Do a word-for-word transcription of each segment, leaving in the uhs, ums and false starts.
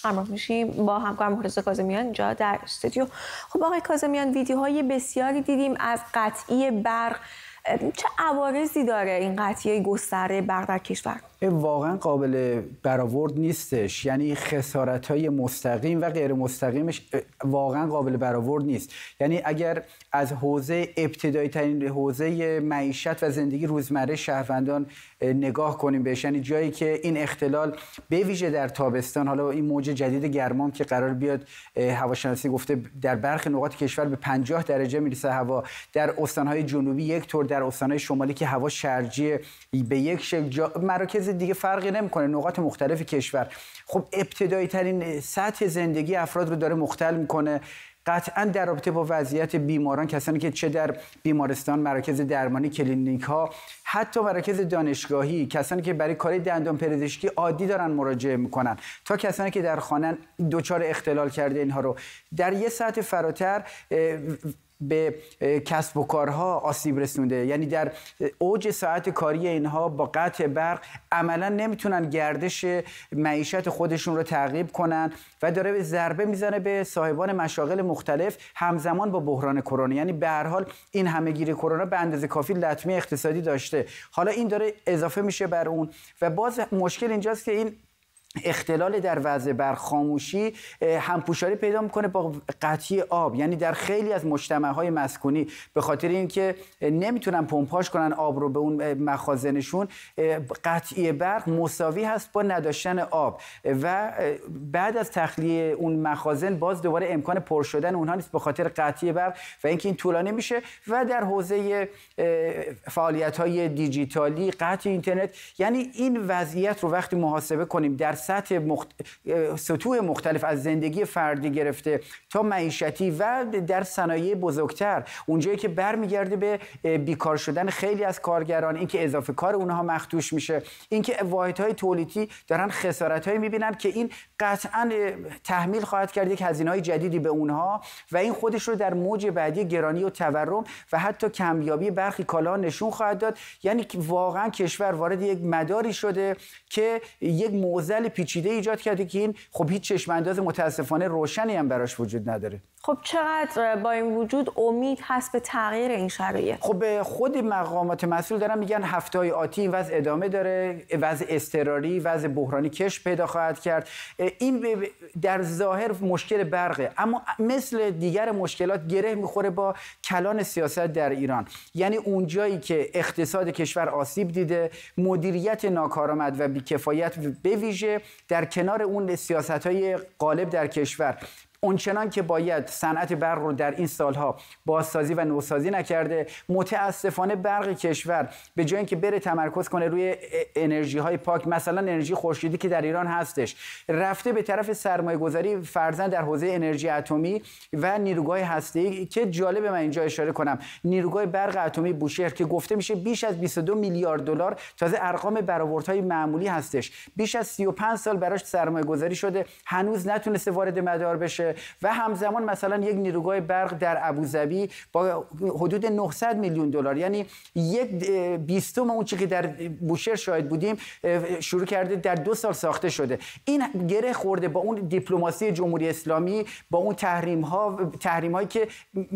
همراه میشیم با همکارم مرتضی کاظمیان اینجا در استودیو. خب آقای کاظمیان، ویدیوهای بسیاری دیدیم از قطعی برق. چه عوارضی داره این قطعی گسترده برق در کشور؟ واقعا قابل برآورد نیستش، یعنی خسارت‌های مستقیم و غیر مستقیمش واقعا قابل برآورد نیست. یعنی اگر از حوزه ابتدایی ترین حوزه معیشت و زندگی روزمره شهروندان نگاه کنیم بهش، یعنی جایی که این اختلال به ویژه در تابستان، حالا این موج جدید گرمام که قرار بیاد، هواشناسی گفته در برخی نقاط کشور به پنجاه درجه میرسه هوا، در استان‌های جنوبی یک طور، در استان‌های شمالی که هوا شرجی به یک شکل، مراکز دیگه فرقی نمیکنه، نقاط مختلف کشور. خب ابتدایی ترین سطح زندگی افراد رو داره مختل میکنه. قطعا در رابطه با وضعیت بیماران، کسانی که چه در بیمارستان، مراکز درمانی، کلینیک ها، حتی مراکز دانشگاهی، کسانی که برای کار دندان پزشکی عادی دارن مراجعه میکنن، تا کسانی که در خانه دچار اختلال کرده، اینها رو در یه سطح فراتر به کسب و کارها آسیب رسونده. یعنی در اوج ساعت کاری اینها با قطع برق عملا نمیتونن گردش معیشت خودشون رو تعقیب کنن و داره به ضربه میزنه به صاحبان مشاغل مختلف همزمان با بحران کرونا. یعنی به هر حال این همهگیری کرونا به اندازه کافی لطمه اقتصادی داشته، حالا این داره اضافه میشه بر اون و باز مشکل اینجاست که این اختلال در وضع برق خاموشی همپوشانی پیدا میکنه با قطعی آب. یعنی در خیلی از مجتمع‌های مسکونی به خاطر اینکه نمیتونن پمپاژ کنن آب رو به اون مخازنشون، قطعی برق مساوی هست با نداشتن آب و بعد از تخلیه اون مخازن باز دوباره امکان پر شدن اونها نیست به خاطر قطعی برق و اینکه این طولانی میشه. و در حوزه فعالیت‌های دیجیتالی، قطع اینترنت، یعنی این وضعیت رو وقتی محاسبه کنیم در سطح مخت... سطوح مختلف از زندگی فردی گرفته تا معیشتی و در صنایع بزرگتر، اونجایی که برمیگرده به بیکار شدن خیلی از کارگران، اینکه اضافه کار اونها مخدوش میشه، اینکه واحدهای تولیدی دارن خسارت‌هایی میبینن که این قطعاً تحمیل خواهد کرد یک هزینه‌های جدیدی به اونها و این خودش رو در موج بعدی گرانی و تورم و حتی کمیابی برخی کالاها نشون خواهد داد. یعنی واقعاً کشور وارد یک مداری شده که یک معضل پیچیده ایجاد کرده که این خب هیچ چشم انداز متاسفانه روشنی هم براش وجود نداره. خب چقدر با این وجود امید هست به تغییر این شرایط؟ خب خود مقامات مسئول دارن میگن هفته‌های آتی این وضع ادامه داره، وضع اضطراری، وضع بحرانی کش پیدا خواهد کرد. این در ظاهر مشکل برقه، اما مثل دیگر مشکلات گره میخوره با کلان سیاست در ایران. یعنی اونجایی که اقتصاد کشور آسیب دیده، مدیریت ناکارآمد و بی‌کفایت به ویژه در کنار اون سیاست‌های غالب در کشور، اونچنان که باید صنعت برق رو در این سالها بازسازی و نوسازی نکرده. متاسفانه برق کشور به جای اینکه بره تمرکز کنه روی انرژی های پاک، مثلا انرژی خورشیدی که در ایران هستش، رفته به طرف سرمایه گذاری فرضاً در حوزه انرژی اتمی و نیروگاه هسته‌ای که جالبه من اینجا اشاره کنم نیروگاه برق اتمی بوشهر که گفته میشه بیش از بیست و دو میلیارد دلار، تازه ارقام برآوردهای معمولی هستش، بیش از سی و پنج سال براش سرمایه گذاری شده، هنوز نتونسته وارد مدار بشه. و همزمان مثلا یک نیروگاه برق در ابوظبی با حدود نهصد میلیون دلار، یعنی یک بیستم اون چیزی که در بوشهر شاهد بودیم شروع کرده در دو سال ساخته شده. این گره خورده با اون دیپلماسی جمهوری اسلامی، با اون تحریم ها تحریم هایی که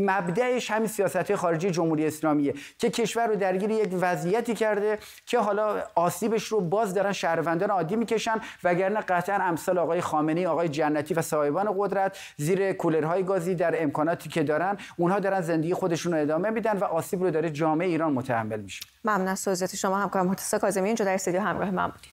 مبدأش همین سیاست خارجی جمهوری اسلامیه که کشور رو درگیر یک وضعیتی کرده که حالا آسیبش رو باز دارن شهروندان عادی میکشن، وگرنه قطعا امثال آقای خامنه‌ای، آقای جنتی و صاحبان قدرت زیر کولرهای گازی در امکاناتی که دارن اونها دارن زندگی خودشون رو ادامه میدن و آسیب رو داره جامعه ایران متحمل میشه. ممنون از توضیحات شما همکارم مرتضی کاظمی اینجا در استودیو همراه من بودید.